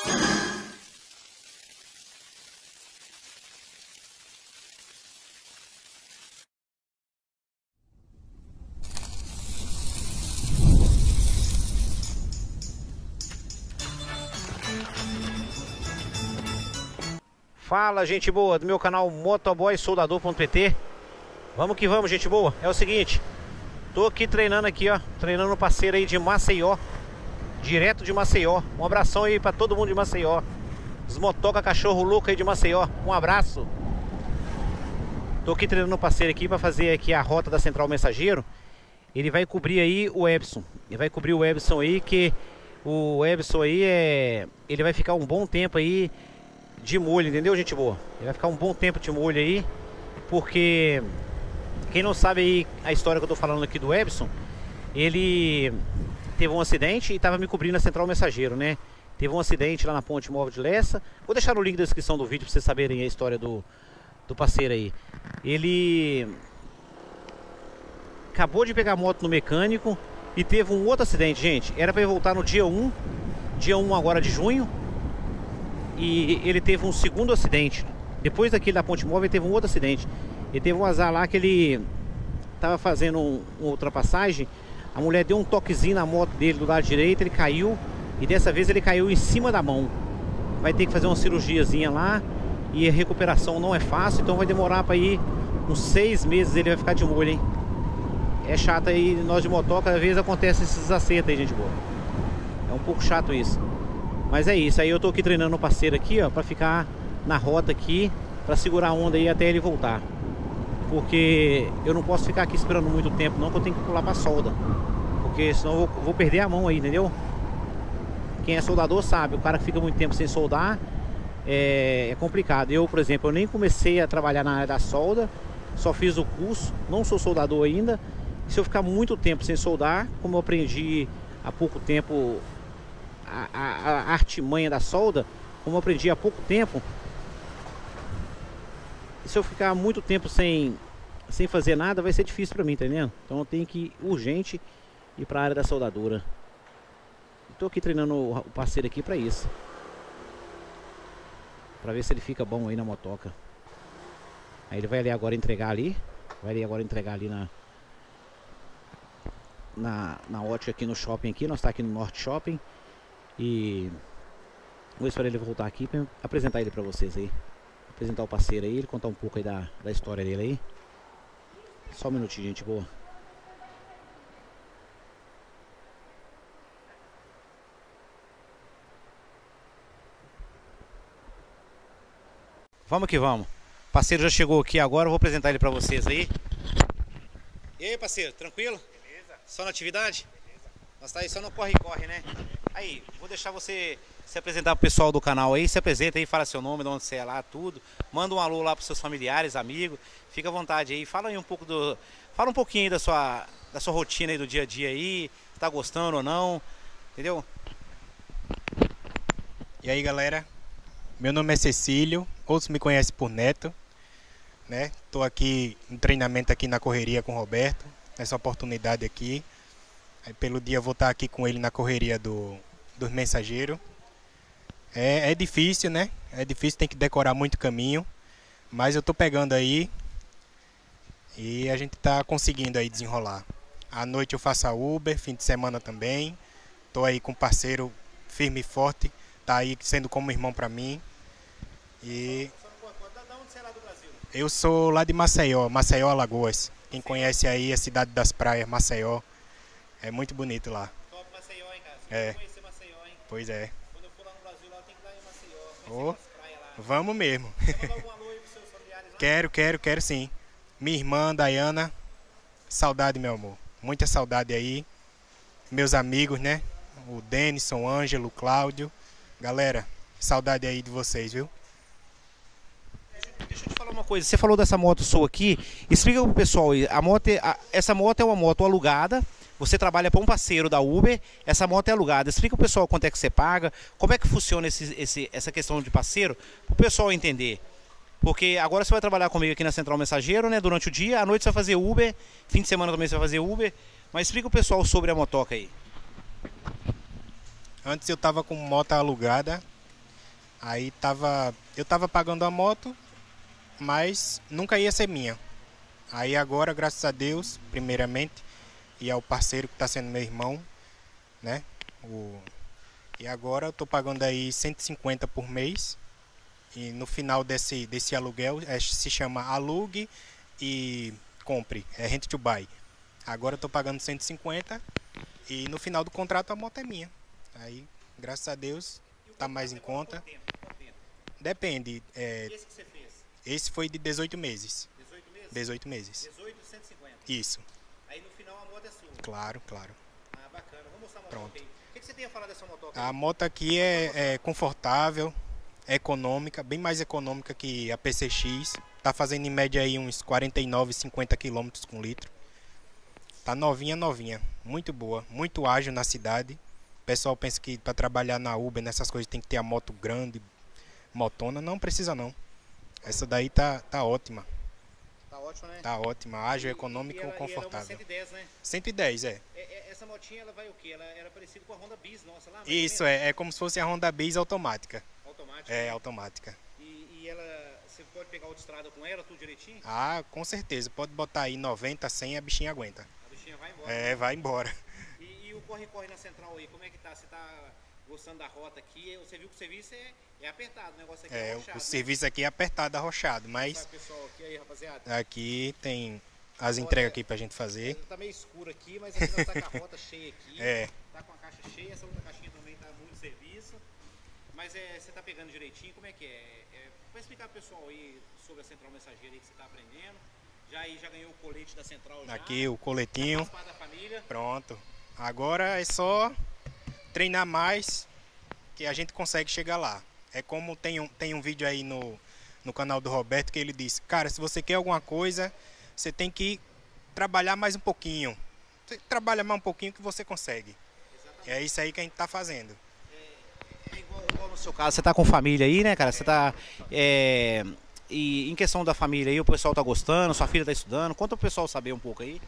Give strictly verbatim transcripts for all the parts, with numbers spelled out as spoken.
Fala, gente boa, do meu canal motoboy soldador ponto pt. Vamos que vamos, gente boa. É o seguinte, tô aqui treinando aqui, ó, treinando um parceiro aí de Maceió, direto de Maceió. Um abração aí pra todo mundo de Maceió, os motoca cachorro louco aí de Maceió. Um abraço. Tô aqui treinando um parceiro aqui pra fazer aqui a rota da Central Mensageiro. Ele vai cobrir aí o Ebson. Ele vai cobrir o Ebson aí, que o Ebson aí é... ele vai ficar um bom tempo aí de molho, entendeu, gente boa? Ele vai ficar um bom tempo de molho aí, porque quem não sabe aí a história que eu tô falando aqui do Ebson, ele teve um acidente e tava me cobrindo a Central Mensageiro, né? Teve um acidente lá na Ponte Móvel de Lessa. Vou deixar no link da descrição do vídeo pra vocês saberem a história do, do parceiro aí. Ele acabou de pegar a moto no mecânico e teve um outro acidente, gente. Era pra ele voltar no dia um, dia um agora de junho. E ele teve um segundo acidente. Depois daquele da Ponte Móvel, ele teve um outro acidente. Ele teve um azar lá que ele tava fazendo um, uma ultrapassagem. A mulher deu um toquezinho na moto dele do lado direito, ele caiu. E dessa vez ele caiu em cima da mão. Vai ter que fazer uma cirurgiazinha lá. E a recuperação não é fácil, então vai demorar para ir uns seis meses. Ele vai ficar de molho, hein? É chato aí, nós de motoca, às vezes acontece esses acertos aí, gente boa. É um pouco chato isso. Mas é isso, aí eu tô aqui treinando o parceiro aqui, ó, pra ficar na rota aqui, pra segurar a onda aí até ele voltar. Porque eu não posso ficar aqui esperando muito tempo não, que eu tenho que pular pra solda. Porque senão eu vou, vou perder a mão aí, entendeu? Quem é soldador sabe, o cara que fica muito tempo sem soldar é, é complicado. Eu, por exemplo, eu nem comecei a trabalhar na área da solda, só fiz o curso, não sou soldador ainda. E se eu ficar muito tempo sem soldar, como eu aprendi há pouco tempo A, a, a artimanha da solda, como eu aprendi há pouco tempo, se eu ficar muito tempo sem, sem fazer nada, vai ser difícil pra mim, tá entendendo? Então eu tenho que, urgente, ir pra área da soldadura. Tô aqui treinando o, o parceiro aqui pra isso, pra ver se ele fica bom aí na motoca. Aí ele vai ali agora entregar ali, vai ali agora entregar ali na na, na ótica aqui no shopping aqui. Nós tá aqui no Norte Shopping. E vou esperar ele voltar aqui para apresentar ele para vocês aí. Apresentar o parceiro aí, ele contar um pouco aí da, da história dele aí. Só um minutinho, gente boa. Vamos que vamos. O parceiro já chegou aqui agora, eu vou apresentar ele para vocês aí. E aí, parceiro, tranquilo? Beleza. Só na atividade? Beleza. Nós tá aí só no corre-corre, né? Aí, vou deixar você se apresentar pro pessoal do canal aí. Se apresenta aí, fala seu nome, de onde você é lá, tudo. Manda um alô lá pros seus familiares, amigos. Fica à vontade aí. Fala aí um pouco do... Fala um pouquinho aí da sua, da sua rotina aí do dia a dia aí. Se tá gostando ou não. Entendeu? E aí, galera. Meu nome é Cecílio. Outros me conhecem por Neto, né? Tô aqui em treinamento aqui na correria com o Roberto. Nessa oportunidade aqui. Aí, pelo dia eu vou estar aqui com ele na correria do, dos mensageiros. É, é difícil, né? É difícil, tem que decorar muito caminho. Mas eu tô pegando aí. E a gente tá conseguindo aí desenrolar. À noite eu faço a Uber, fim de semana também. Tô aí com um parceiro firme e forte. Tá aí sendo como irmão pra mim. E... Da onde você é lá do Brasil? Eu sou lá de Maceió, Maceió, Alagoas. Quem conhece aí a cidade das praias, Maceió. É muito bonito lá. Top Maceió, hein, cara? Você é. Vai conhecer Maceió, hein? Pois é. Quando eu for lá no Brasil, lá eu tenho que ir lá em Maceió. Oh, as praias lá. vamos mesmo. Quer mandar algum alô aí pros seus familiares lá? Quero, quero, quero sim. Minha irmã, Dayana. Saudade, meu amor. Muita saudade aí. Meus amigos, né? O Denison, o Ângelo, o Cláudio. Galera, saudade aí de vocês, viu? Deixa eu te falar uma coisa, você falou dessa moto sua aqui, explica pro pessoal aí, a moto é, a, essa moto é uma moto alugada, você trabalha para um parceiro da Uber, essa moto é alugada, explica pro pessoal quanto é que você paga, como é que funciona esse, esse, essa questão de parceiro, pro pessoal entender, porque agora você vai trabalhar comigo aqui na Central Mensageiro, né, durante o dia, à noite você vai fazer Uber, fim de semana também você vai fazer Uber, mas explica pro pessoal sobre a motoca aí. Antes eu tava com moto alugada, Aí tava, eu tava pagando a moto, mas nunca ia ser minha. Aí agora, graças a Deus, primeiramente, e ao parceiro que está sendo meu irmão, né? O... E agora eu tô pagando aí cento e cinquenta por mês. E no final desse, desse aluguel, é, se chama alugue e compre, é rent to buy. Agora eu tô pagando cento e cinquenta e no final do contrato a moto é minha. Aí, graças a Deus, tá mais em conta. Depende. É, esse que você fez? Esse foi de dezoito meses. dezoito meses? dezoito meses. dezoito, cento e cinquenta. Isso. Aí no final a moto é sua? Claro, claro. Ah, bacana. Vamos mostrar a moto. Pronto. Aí. O que, que você tem a falar dessa moto? A moto aqui é, é confortável, é econômica, bem mais econômica que a P C X. Tá fazendo em média aí uns quarenta e nove, cinquenta quilômetros com litro. Tá novinha, novinha. Muito boa, muito ágil na cidade. O pessoal pensa que para trabalhar na Uber, nessas coisas, tem que ter a moto grande, motona. Não precisa não. Essa daí tá, tá ótima. Tá ótima, né? Tá ótima, ágil, econômica e ela, confortável. E ela é uma cento e dez, né? cento e dez, é. É, é. Essa motinha, ela vai o quê? Ela era parecida com a Honda Bis, nossa, lá? Isso, é, é como se fosse a Honda Bis automática. Automática? É, né? automática. E, e ela, você pode pegar autoestrada com ela, tudo direitinho? Ah, com certeza. Pode botar aí noventa, cem, a bichinha aguenta. A bichinha vai embora. É, né? vai embora. E, e o corre-corre na central aí, como é que tá? Você tá gostando da rota aqui? Você viu que o serviço é, é apertado, o negócio aqui é, É, arrochado, o né? serviço aqui é apertado, arrochado, mas Sabe, pessoal, aqui aí, rapaziada? aqui tem as Agora, entregas aqui pra gente fazer. Tá meio escuro aqui, mas aqui nós tá com a rota cheia aqui. É. Tá com a caixa cheia, essa outra caixinha também tá muito serviço. Mas é, você tá pegando direitinho, como é que é? é Vai explicar pro pessoal aí sobre a central mensageira aí que você tá aprendendo. Já aí já ganhou o colete da central já. Aqui o coletinho. Faz parte da família. Pronto. Agora é só treinar mais que a gente consegue chegar lá. É como tem um, tem um vídeo aí no, no canal do Roberto que ele disse: cara, se você quer alguma coisa, você tem que trabalhar mais um pouquinho. Você trabalha mais um pouquinho que você consegue. Exatamente. É isso aí que a gente tá fazendo. É, é igual, igual no seu caso, você tá com família aí, né, cara? Você tá... É, e em questão da família aí, o pessoal tá gostando, sua filha tá estudando. Conta pro pessoal saber um pouco aí.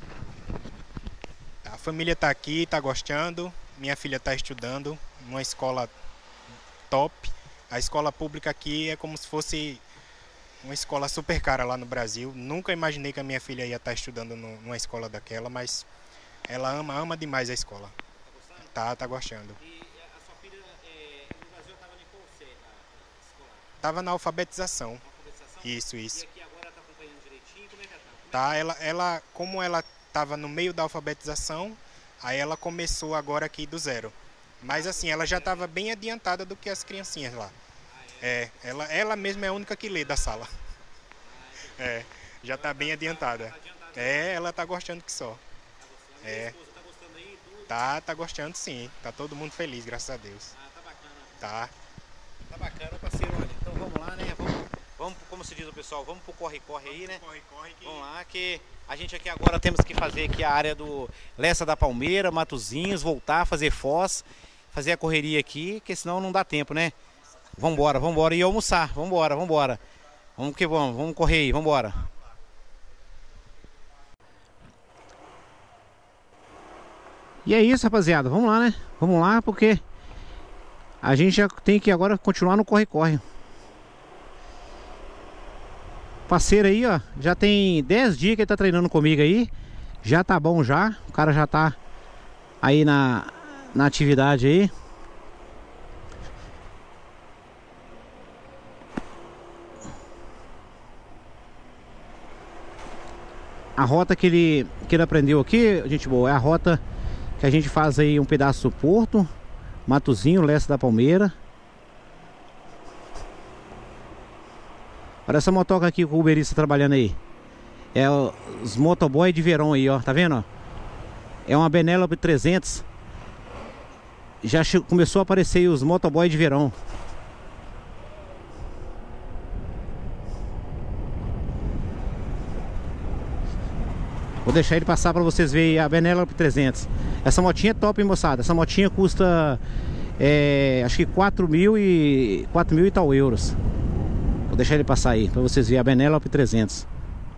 A família tá aqui, tá gostando. Minha filha tá estudando numa escola top. A escola pública aqui é como se fosse uma escola super cara lá no Brasil. Nunca imaginei que a minha filha ia estar estudando no, numa escola daquela, mas ela ama, ama demais a escola. Tá gostando? Tá, tá gostando. E a sua filha é, no Brasil estava em qual série escolar? Tava na alfabetização. Na alfabetização? Isso, isso. E aqui agora tá acompanhando direitinho? Como é que ela tá? Tá, ela, ela, como ela tava no meio da alfabetização, aí ela começou agora aqui do zero. Mas assim, ela já estava bem adiantada do que as criancinhas lá. É, ela, ela mesma é a única que lê da sala. É, já está bem adiantada. É, ela tá gostando que só. É. Tá gostando aí? Tá, tá gostando sim. Tá todo mundo feliz, graças a Deus. Ah, tá bacana. Tá. Tá bacana, parceiro. Olha, então vamos lá, né? Vamos, vamos, como se diz o pessoal, vamos pro corre-corre aí, né? Corre, corre que... Vamos lá, que a gente aqui agora temos que fazer aqui a área do Lessa da Palmeira, Matozinhos, voltar, fazer Foz, fazer a correria aqui, porque senão não dá tempo, né? Vambora, vambora e almoçar, vambora, vambora. Vamos que vamos, vamos correr aí, vambora. E é isso, rapaziada, vamos lá, né? Vamos lá, porque a gente já tem que agora continuar no corre-corre. Parceiro aí, ó, já tem dez dias que ele tá treinando comigo aí. Já tá bom já, o cara já tá aí na, na atividade aí. A rota que ele, que ele aprendeu aqui, gente boa, é a rota que a gente faz aí um pedaço do Porto, Matozinho, Lessa da Palmeira. Olha essa motoca aqui com o Uberista trabalhando aí. É os motoboy de verão aí, ó, tá vendo? Ó? É uma Benélope trezentos. Já começou a aparecer aí os motoboy de verão. Vou deixar ele passar para vocês verem a Benélope trezentos. Essa motinha é top, hein, moçada? Essa motinha custa é, acho que quatro mil e quatro mil e tal euros. Vou deixar ele passar aí para vocês verem a Benélope trezentos.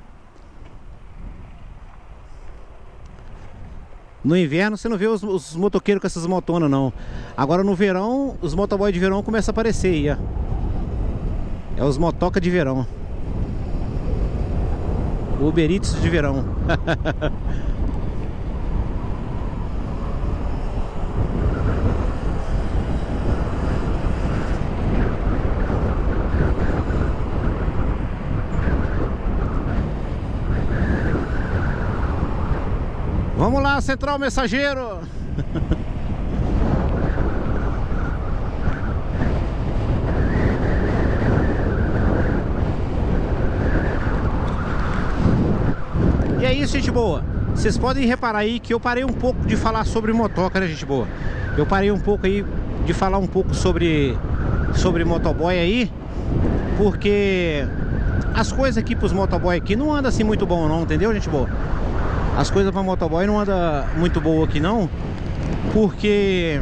No inverno você não vê os, os motoqueiros com essas motonas não. Agora no verão, os motoboys de verão começam a aparecer aí, ó. É os motoca de verão. Uber Eats de verão. Vamos lá, Central Mensageiro. E é isso, gente boa. Vocês podem reparar aí que eu parei um pouco de falar sobre motoca, né, gente boa? Eu parei um pouco aí de falar um pouco sobre sobre motoboy aí, porque as coisas aqui pros motoboy aqui não andam assim muito bom não, entendeu, gente boa? As coisas para motoboy não andam muito boa aqui não, porque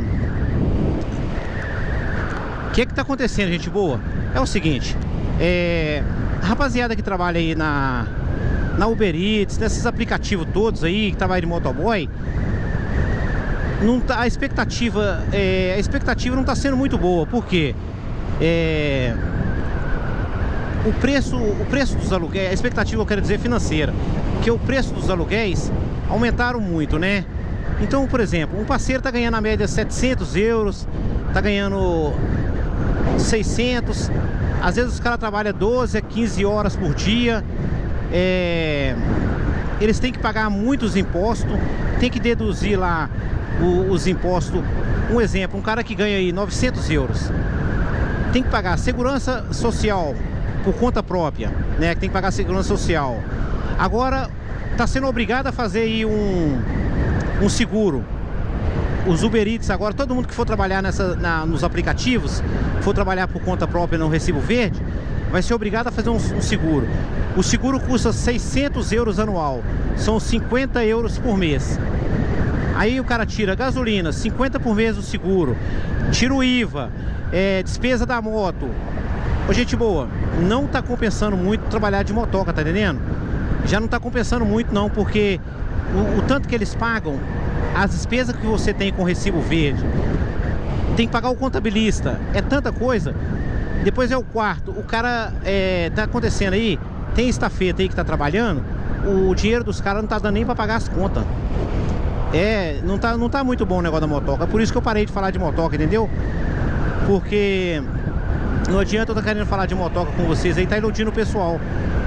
o que que tá acontecendo, gente boa? É o seguinte, é... a rapaziada que trabalha aí na na Uber Eats, nesses aplicativos todos aí que trabalha de motoboy, não tá, a expectativa é... a expectativa não tá sendo muito boa, porque é... o preço o preço dos aluguéis, a expectativa, eu quero dizer, financeira, que o preço dos aluguéis aumentaram muito, né? Então, por exemplo, um parceiro tá ganhando na média setecentos euros, tá ganhando seiscentos, às vezes os caras trabalham doze a quinze horas por dia, é... eles têm que pagar muitos impostos, tem que deduzir lá o, os impostos. Um exemplo, um cara que ganha aí novecentos euros, tem que pagar segurança social por conta própria, né? Tem que pagar segurança social. Agora está sendo obrigado a fazer aí um, um seguro. Os Uber Eats agora, todo mundo que for trabalhar nessa, na, nos aplicativos, for trabalhar por conta própria no Recibo Verde, vai ser obrigado a fazer um, um seguro. O seguro custa seiscentos euros anual, são cinquenta euros por mês. Aí o cara tira gasolina, cinquenta por mês o seguro, tira o I V A, é, despesa da moto. Ô, gente boa, não tá compensando muito trabalhar de motoca, tá entendendo? Já não tá compensando muito não, porque o, o tanto que eles pagam, as despesas que você tem com o Recibo Verde, tem que pagar o contabilista, é tanta coisa. Depois é o quarto, o cara, é, tá acontecendo aí, tem estafeta aí que tá trabalhando, o dinheiro dos caras não tá dando nem pra pagar as contas. É, não tá, não tá muito bom o negócio da motoca, por isso que eu parei de falar de motoca, entendeu? Porque não adianta eu estar querendo falar de motoca com vocês aí, tá iludindo o pessoal.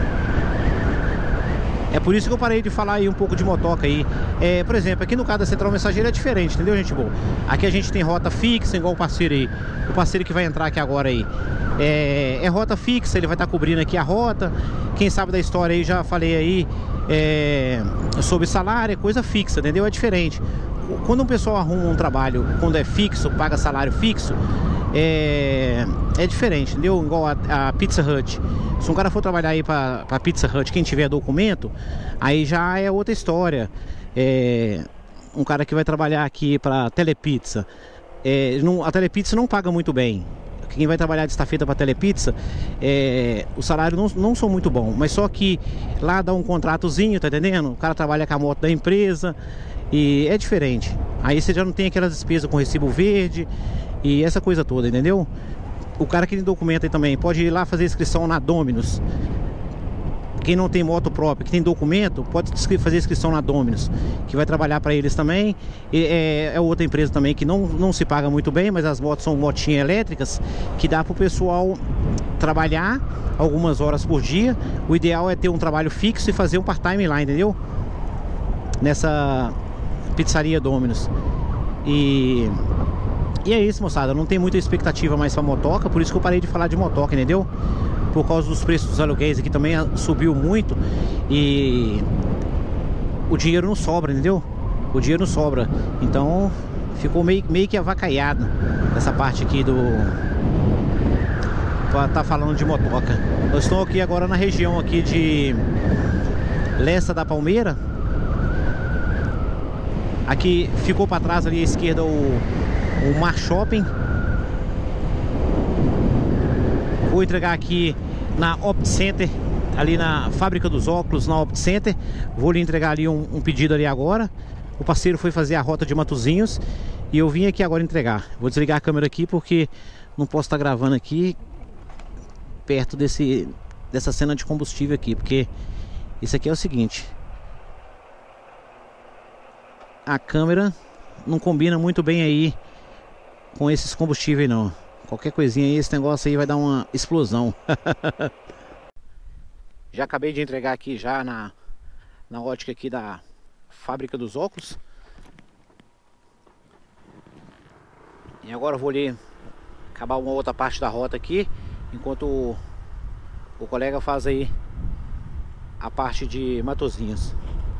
É por isso que eu parei de falar aí um pouco de motoca aí. É, por exemplo, aqui no caso da Central Mensageira é diferente, entendeu, gente boa? Aqui a gente tem rota fixa, igual o parceiro aí. O parceiro que vai entrar aqui agora aí. É, é rota fixa, ele vai estar cobrindo aqui a rota. Quem sabe da história aí, já falei aí é, sobre salário, é coisa fixa, entendeu? É diferente. Quando um pessoal arruma um trabalho, quando é fixo, paga salário fixo, é, é diferente, entendeu? Igual a, a Pizza Hut. Se um cara for trabalhar aí pra, pra Pizza Hut, quem tiver documento, aí já é outra história. É, um cara que vai trabalhar aqui pra Telepizza, é, não, a Telepizza não paga muito bem. Quem vai trabalhar de estafeta pra Telepizza, é, o salário não, não são muito bom, mas só que lá dá um contratozinho, tá entendendo? O cara trabalha com a moto da empresa e é diferente. Aí você já não tem aquelas despesas com Recibo Verde e essa coisa toda, entendeu? O cara que tem documento aí também pode ir lá fazer inscrição na Dominus. Quem não tem moto própria, que tem documento, pode fazer inscrição na Dominus, que vai trabalhar para eles também. E é, é outra empresa também que não, não se paga muito bem, mas as motos são motinhas elétricas, que dá para o pessoal trabalhar algumas horas por dia. O ideal é ter um trabalho fixo e fazer um part-time lá, entendeu? Nessa pizzaria Dominus. E... E é isso, moçada, não tem muita expectativa mais pra motoca, por isso que eu parei de falar de motoca, entendeu? Por causa dos preços dos aluguéis aqui também subiu muito e o dinheiro não sobra, entendeu? O dinheiro não sobra, então ficou meio, meio que avacaiado essa parte aqui do... pra tá falando de motoca. Eu estou aqui agora na região aqui de Lessa da Palmeira. Aqui ficou pra trás ali à esquerda o... o Mar Shopping. Vou entregar aqui na Opt Center, ali na fábrica dos óculos, na Opt Center. Vou lhe entregar ali um, um pedido ali agora. O parceiro foi fazer a rota de Matozinhos e eu vim aqui agora entregar. Vou desligar a câmera aqui porque não posso estar gravando aqui. perto desse, dessa cena de combustível aqui, porque isso aqui é o seguinte: a câmera não combina muito bem aí com esses combustíveis não. Qualquer coisinha aí, esse negócio aí vai dar uma explosão. Já acabei de entregar aqui já na, na ótica aqui da fábrica dos óculos. E agora eu vou ali acabar uma outra parte da rota aqui, enquanto o, o colega faz aí a parte de Matozinhos.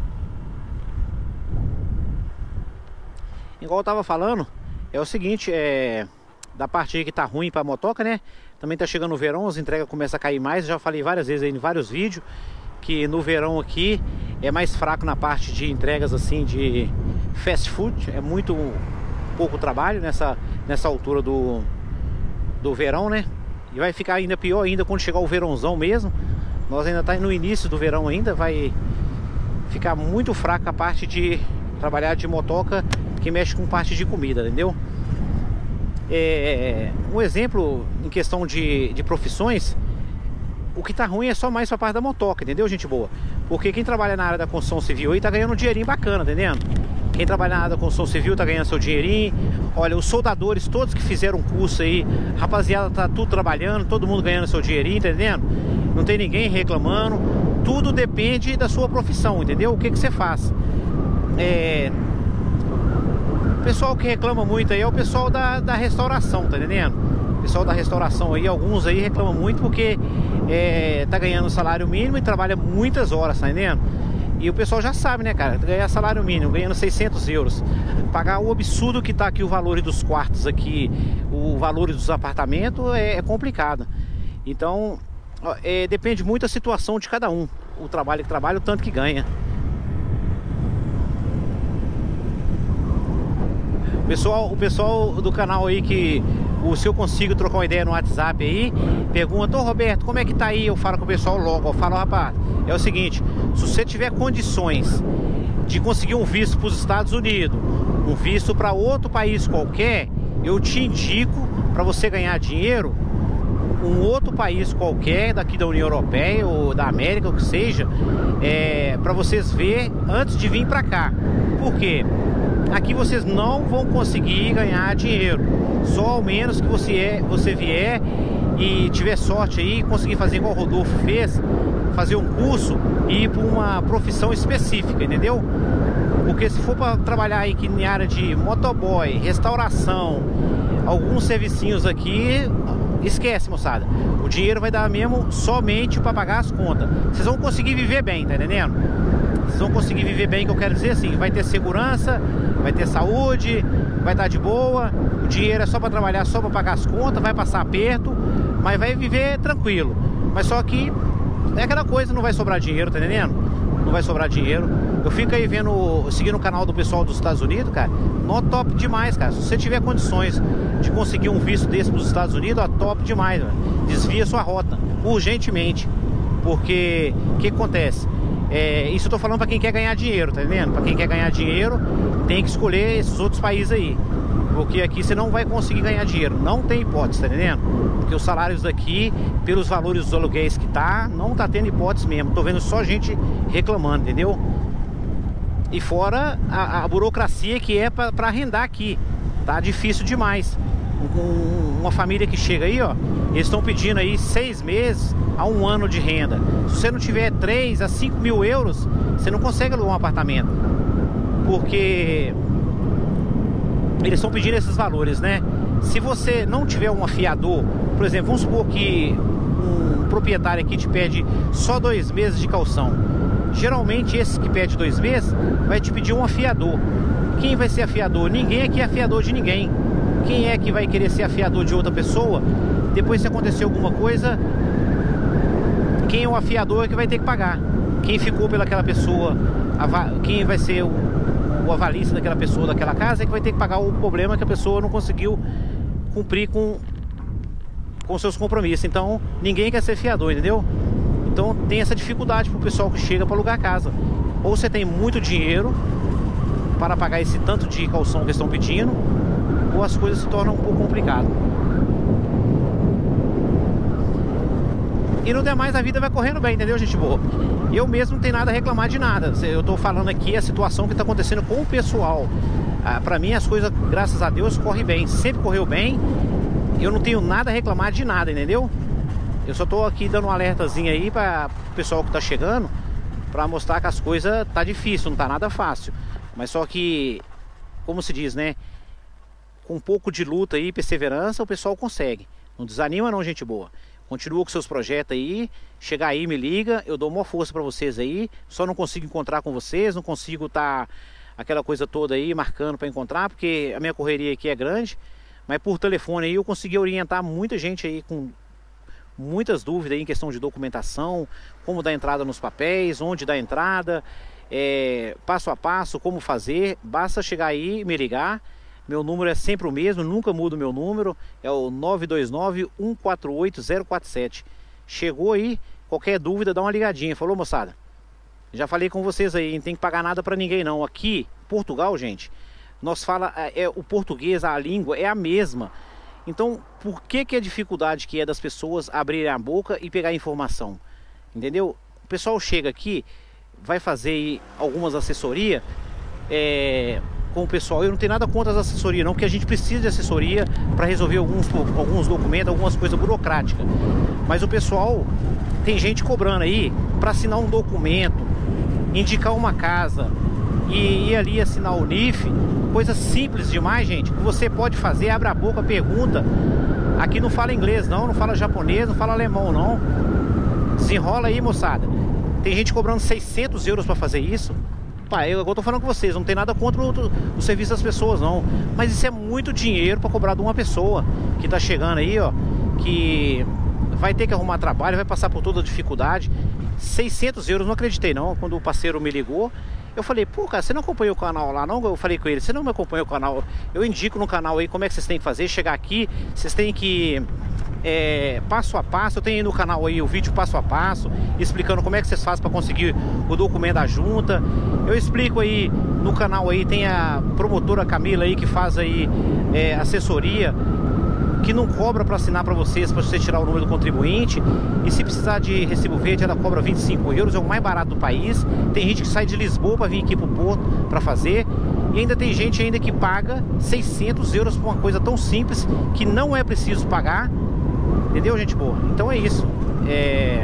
Igual eu tava falando, é o seguinte, é da parte aí que tá ruim pra motoca, né? Também tá chegando o verão, as entregas começam a cair mais. Já falei várias vezes aí em vários vídeos que no verão aqui é mais fraco na parte de entregas assim de fast food. É muito pouco trabalho nessa, nessa altura do, do verão, né? E vai ficar ainda pior ainda quando chegar o verãozão mesmo. Nós ainda tá no início do verão ainda, vai ficar muito fraca a parte de trabalhar de motoca que mexe com parte de comida, entendeu? É, um exemplo em questão de, de profissões, o que tá ruim é só mais pra parte da motoca, entendeu, gente boa? Porque quem trabalha na área da construção civil aí tá ganhando um dinheirinho bacana, entendendo? Quem trabalha na área da construção civil tá ganhando seu dinheirinho. Olha, os soldadores todos que fizeram curso aí, rapaziada, tá tudo trabalhando, todo mundo ganhando seu dinheirinho, entendendo? Não tem ninguém reclamando. Tudo depende da sua profissão, entendeu? O que que você faz? É... O pessoal que reclama muito aí é o pessoal da, da restauração, tá entendendo? O pessoal da restauração aí, alguns aí reclamam muito porque é, tá ganhando salário mínimo e trabalha muitas horas, tá entendendo? E o pessoal já sabe, né, cara? Ganhar salário mínimo, ganhando seiscentos euros. Pagar o absurdo que tá aqui, o valor dos quartos aqui, o valor dos apartamentos é, é complicado. Então, é, depende muito da situação de cada um. O trabalho que trabalha, o tanto que ganha. Pessoal, o pessoal do canal aí que o, se eu consigo trocar uma ideia no WhatsApp aí, pergunta: ô Roberto, como é que tá aí? Eu falo com o pessoal logo, eu falo: rapaz, é o seguinte, se você tiver condições de conseguir um visto para os Estados Unidos, um visto para outro país qualquer, eu te indico para você ganhar dinheiro um outro país qualquer daqui da União Europeia ou da América, o que seja, é, para vocês ver antes de vir para cá. Por quê? Aqui vocês não vão conseguir ganhar dinheiro, só ao menos que você, é, você vier e tiver sorte aí, conseguir fazer igual o Rodolfo fez, fazer um curso e ir para uma profissão específica, entendeu? Porque se for para trabalhar aí em área de motoboy, restauração, alguns servicinhos aqui, esquece, moçada. O dinheiro vai dar mesmo somente para pagar as contas. Vocês vão conseguir viver bem, tá entendendo? Vocês vão conseguir viver bem, que eu quero dizer assim, vai ter segurança, vai ter saúde, vai estar de boa, o dinheiro é só para trabalhar, só para pagar as contas, vai passar aperto, mas vai viver tranquilo. Mas só que é aquela coisa, não vai sobrar dinheiro, tá entendendo? Não vai sobrar dinheiro. Eu fico aí vendo, seguindo o canal do pessoal dos Estados Unidos, cara, nó top demais, cara. Se você tiver condições de conseguir um visto desse para os Estados Unidos, ó, top demais, velho. Desvia sua rota, urgentemente. Porque, o que acontece? É, isso eu tô falando para quem quer ganhar dinheiro, tá entendendo? Para quem quer ganhar dinheiro, tem que escolher esses outros países aí. Porque aqui você não vai conseguir ganhar dinheiro, não tem hipótese, tá entendendo? Porque os salários daqui, pelos valores dos aluguéis que tá, não tá tendo hipótese mesmo. Tô vendo só gente reclamando, entendeu? E fora a, a burocracia que é para arrendar aqui, tá difícil demais. Um, uma família que chega aí, ó, eles estão pedindo aí seis meses a um ano de renda. Se você não tiver três a cinco mil euros, você não consegue alugar um apartamento, porque eles estão pedindo esses valores, né? Se você não tiver um afiador, por exemplo, vamos supor que um proprietário aqui te pede só dois meses de caução. Geralmente esse que pede dois meses vai te pedir um afiador. Quem vai ser afiador? Ninguém aqui é afiador de ninguém. Quem é que vai querer ser afiador de outra pessoa? Depois, se acontecer alguma coisa, quem é o afiador é que vai ter que pagar. Quem ficou pelaquela pessoa, quem vai ser o, o avalista daquela pessoa, daquela casa, é que vai ter que pagar o problema que a pessoa não conseguiu cumprir com, com seus compromissos. Então, ninguém quer ser fiador, entendeu? Então, tem essa dificuldade pro pessoal que chega para alugar casa. Ou você tem muito dinheiro para pagar esse tanto de caução que eles estão pedindo, ou as coisas se tornam um pouco complicadas. E no demais a vida vai correndo bem, entendeu, gente boa? Eu mesmo não tenho nada a reclamar de nada. Eu tô falando aqui a situação que tá acontecendo com o pessoal. Ah, pra mim as coisas, graças a Deus, correm bem. Sempre correu bem. Eu não tenho nada a reclamar de nada, entendeu? Eu só tô aqui dando um alertazinho aí para o pessoal que tá chegando, para mostrar que as coisas tá difícil, não tá nada fácil. Mas só que, como se diz, né? Com um pouco de luta e perseverança, o pessoal consegue. Não desanima não, gente boa. Continua com seus projetos aí. Chegar aí, me liga. Eu dou uma força para vocês aí. Só não consigo encontrar com vocês. Não consigo estar tá aquela coisa toda aí marcando para encontrar, porque a minha correria aqui é grande. Mas por telefone aí eu consegui orientar muita gente aí com muitas dúvidas aí em questão de documentação, como dar entrada nos papéis, onde dar entrada, é, passo a passo, como fazer. Basta chegar aí e me ligar. Meu número é sempre o mesmo, nunca mudo o meu número. É o nove dois nove, um quatro oito, zero quatro sete. Chegou aí, qualquer dúvida dá uma ligadinha. Falou, moçada? Já falei com vocês aí, não tem que pagar nada para ninguém não. Aqui, Portugal, gente, nós fala, é, o português, a língua é a mesma. Então, por que que a dificuldade que é das pessoas abrirem a boca e pegar informação? Entendeu? O pessoal chega aqui, vai fazer aí algumas assessorias é, com o pessoal. Eu não tenho nada contra as assessorias não, porque a gente precisa de assessoria para resolver alguns, alguns documentos, algumas coisas burocráticas. Mas o pessoal, tem gente cobrando aí para assinar um documento, indicar uma casa e ir ali assinar o N I F. Coisa simples demais, gente, que você pode fazer. Abre a boca, pergunta. Aqui não fala inglês não, não fala japonês, não fala alemão não. Desenrola aí, moçada. Tem gente cobrando seiscentos euros para fazer isso. Pá, eu agora tô falando com vocês, não tem nada contra o, o serviço das pessoas não, mas isso é muito dinheiro para cobrar de uma pessoa que tá chegando aí, ó, que vai ter que arrumar trabalho, vai passar por toda a dificuldade. Seiscentos euros, não acreditei não. Quando o parceiro me ligou, eu falei, pô, cara, você não acompanhou o canal lá não? Eu falei com ele, você não me acompanha o canal? Eu indico no canal aí como é que vocês têm que fazer. Chegar aqui, vocês têm que é, passo a passo. Eu tenho aí no canal aí o vídeo passo a passo, explicando como é que vocês fazem para conseguir o documento da junta. Eu explico aí no canal aí, tem a promotora Camila aí que faz aí é, assessoria, que não cobra para assinar para vocês, para você tirar o número do contribuinte. E se precisar de recibo verde, ela cobra vinte e cinco euros, é o mais barato do país. Tem gente que sai de Lisboa para vir aqui pro Porto para fazer. E ainda tem gente ainda que paga seiscentos euros por uma coisa tão simples que não é preciso pagar. Entendeu, gente boa? Então é isso. É,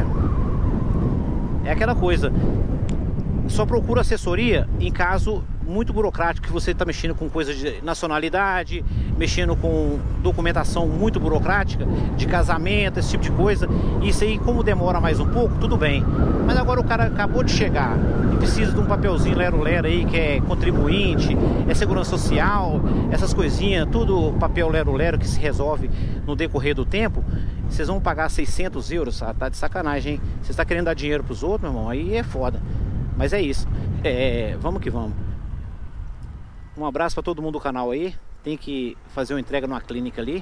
é aquela coisa. Só procura assessoria em caso muito burocrático, que você está mexendo com coisa de nacionalidade, mexendo com documentação muito burocrática, de casamento, esse tipo de coisa. Isso aí, como demora mais um pouco, tudo bem. Mas agora o cara acabou de chegar e precisa de um papelzinho lero-lero aí, que é contribuinte, é segurança social, essas coisinhas, tudo papel lero-lero que se resolve no decorrer do tempo. Vocês vão pagar seiscentos euros, tá, tá de sacanagem, hein? Você está querendo dar dinheiro pros outros, meu irmão, aí é foda. Mas é isso, é, vamos que vamos. Um abraço para todo mundo do canal aí. Tem que fazer uma entrega numa clínica ali.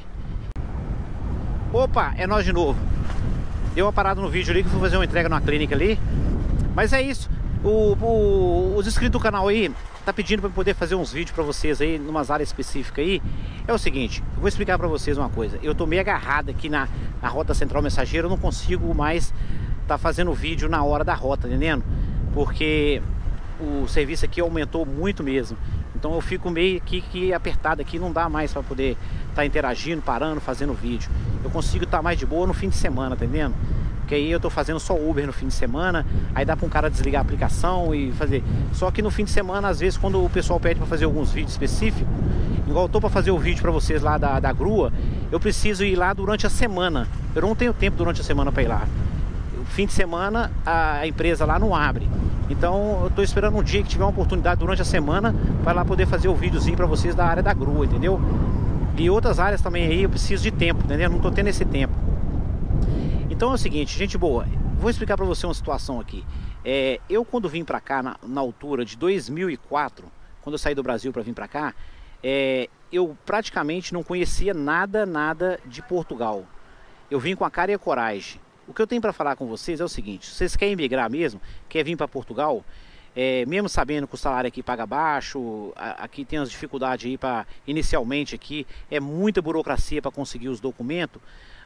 Opa, é nós de novo. Deu uma parada no vídeo ali que fui fazer uma entrega numa clínica ali. Mas é isso. O, o, os inscritos do canal aí tá pedindo para poder fazer uns vídeos para vocês aí, numas áreas específicas aí. É o seguinte, eu vou explicar para vocês uma coisa. Eu tô meio agarrado aqui na, na rota central mensageira. Eu não consigo mais tá fazendo vídeo na hora da rota, entendendo? Porque o serviço aqui aumentou muito mesmo. Então eu fico meio que, que apertado aqui, não dá mais para poder estar tá interagindo, parando, fazendo vídeo. Eu consigo estar tá mais de boa no fim de semana, tá entendendo? Porque aí eu tô fazendo só Uber no fim de semana, aí dá para um cara desligar a aplicação e fazer. Só que no fim de semana, às vezes, quando o pessoal pede para fazer alguns vídeos específicos, igual eu tô para fazer o vídeo para vocês lá da, da grua, eu preciso ir lá durante a semana. Eu não tenho tempo durante a semana para ir lá. O fim de semana a empresa lá não abre. Então eu tô esperando um dia que tiver uma oportunidade durante a semana para lá poder fazer o videozinho para vocês da área da grua, entendeu? E outras áreas também aí eu preciso de tempo, entendeu? Não tô tendo esse tempo. Então é o seguinte, gente boa, vou explicar para você uma situação aqui. É, eu quando vim para cá na, na altura de dois mil e quatro, quando eu saí do Brasil para vir para cá, é, eu praticamente não conhecia nada, nada de Portugal. Eu vim com a cara e a coragem. O que eu tenho para falar com vocês é o seguinte: se vocês querem migrar mesmo, quer vir para Portugal, é, mesmo sabendo que o salário aqui paga baixo, a, aqui tem as dificuldades aí para inicialmente aqui, é muita burocracia para conseguir os documentos,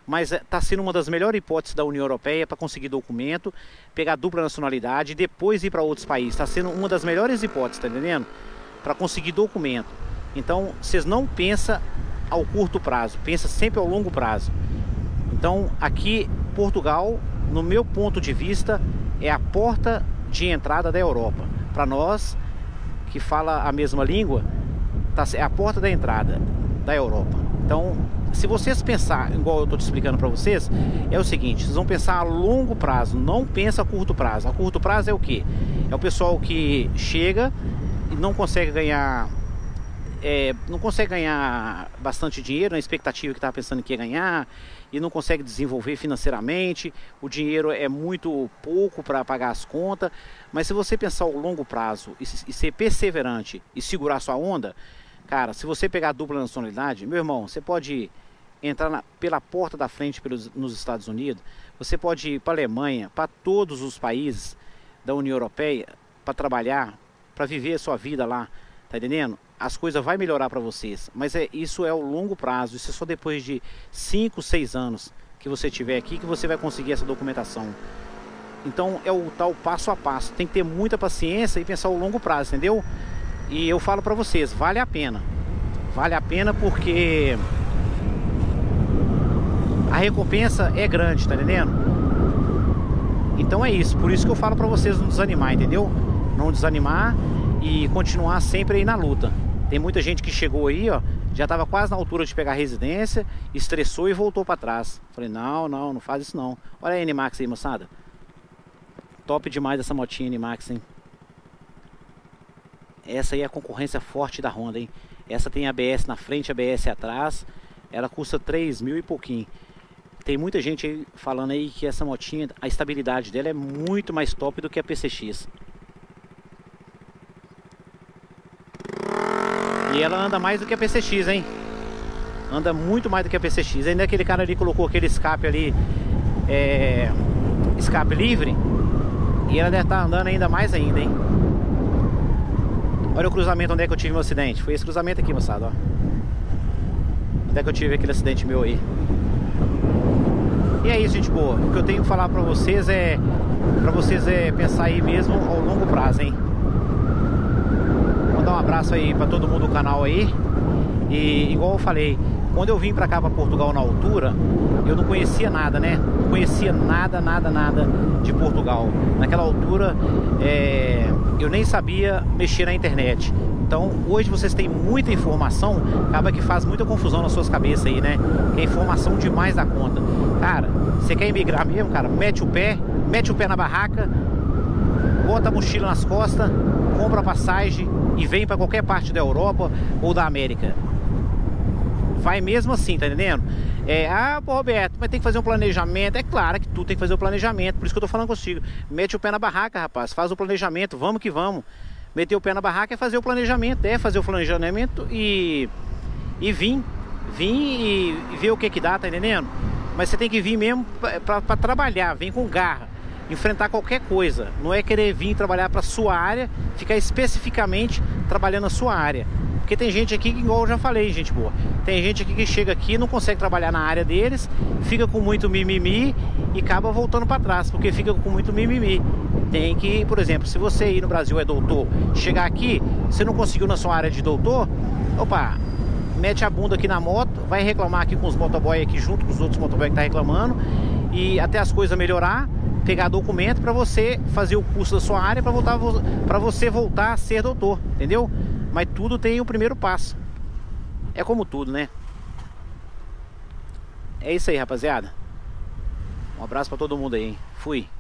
mas está sendo uma das melhores hipóteses da União Europeia para conseguir documento, pegar dupla nacionalidade e depois ir para outros países. Está sendo uma das melhores hipóteses, tá entendendo? Para conseguir documento. Então, vocês não pensam ao curto prazo, pensa sempre ao longo prazo. Então, aqui, Portugal, no meu ponto de vista, é a porta de entrada da Europa. Para nós, que fala a mesma língua, tá, é a porta da entrada da Europa. Então, se vocês pensar, igual eu estou te explicando para vocês, é o seguinte, vocês vão pensar a longo prazo, não pensa a curto prazo. A curto prazo é o quê? É o pessoal que chega e não consegue ganhar, é, não consegue ganhar bastante dinheiro na expectativa que estava pensando que ia ganhar, e não consegue desenvolver financeiramente, o dinheiro é muito pouco para pagar as contas. Mas se você pensar ao longo prazo e, e ser perseverante e segurar sua onda, cara, se você pegar a dupla nacionalidade, meu irmão, você pode entrar na, pela porta da frente pelos, nos Estados Unidos, você pode ir para a Alemanha, para todos os países da União Europeia, para trabalhar, para viver a sua vida lá, tá entendendo? As coisas vão melhorar para vocês, mas é, isso é o longo prazo, isso é só depois de cinco, seis anos que você tiver aqui que você vai conseguir essa documentação. Então é o tal passo a passo, tem que ter muita paciência e pensar o longo prazo, entendeu? E eu falo para vocês, vale a pena, vale a pena porque a recompensa é grande, tá entendendo? Então é isso, por isso que eu falo para vocês não desanimar, entendeu? Não desanimar e continuar sempre aí na luta. Tem muita gente que chegou aí, ó, já estava quase na altura de pegar a residência, estressou e voltou para trás. Falei, não, não, não faz isso não. Olha a N-Max aí, moçada. Top demais essa motinha N-Max, hein? Essa aí é a concorrência forte da Honda, hein? Essa tem A B S na frente, A B S atrás. Ela custa três mil e pouquinho. Tem muita gente aí falando aí que essa motinha, a estabilidade dela é muito mais top do que a P C X. E ela anda mais do que a P C X, hein? Anda muito mais do que a P C X. Ainda aquele cara ali colocou aquele escape ali, é, escape livre, e ela deve estar andando ainda mais ainda, hein? Olha o cruzamento onde é que eu tive meu acidente. Foi esse cruzamento aqui, moçada, ó. Onde é que eu tive aquele acidente meu aí. E é isso, gente boa. O que eu tenho que falar pra vocês é pra vocês é pensar aí mesmo ao longo prazo, hein? Dar um abraço aí para todo mundo do canal aí. E igual eu falei, quando eu vim para cá, para Portugal na altura, eu não conhecia nada, né? Não conhecia nada, nada, nada de Portugal. Naquela altura, é, eu nem sabia mexer na internet. Então, hoje vocês têm muita informação, acaba que faz muita confusão nas suas cabeças aí, né? É informação demais da conta. Cara, você quer emigrar mesmo, cara? Mete o pé, mete o pé na barraca, bota a mochila nas costas, compra a passagem e vem para qualquer parte da Europa ou da América. Vai mesmo assim, tá entendendo? É, ah, pô, Roberto, mas tem que fazer um planejamento. É claro que tu tem que fazer o um planejamento, por isso que eu tô falando contigo. Mete o pé na barraca, rapaz, faz o planejamento, vamos que vamos. Meter o pé na barraca é fazer o planejamento, é fazer o planejamento e, e vir, vir e, e ver o que que dá, tá entendendo? Mas você tem que vir mesmo para trabalhar, vem com garra. Enfrentar qualquer coisa, não é querer vir trabalhar para sua área, ficar especificamente trabalhando na sua área. Porque tem gente aqui que, igual eu já falei, gente boa, tem gente aqui que chega aqui e não consegue trabalhar na área deles, fica com muito mimimi e acaba voltando para trás, porque fica com muito mimimi. Tem que, por exemplo, se você aí no Brasil é doutor, chegar aqui, você não conseguiu na sua área de doutor, opa, mete a bunda aqui na moto, vai reclamar aqui com os motoboy aqui junto com os outros motoboy que tá reclamando, e até as coisas melhorar, pegar documento para você fazer o curso da sua área para voltar para você voltar a ser doutor, entendeu? Mas tudo tem o primeiro passo. É como tudo, né? É isso aí, rapaziada. Um abraço para todo mundo aí, hein? Fui.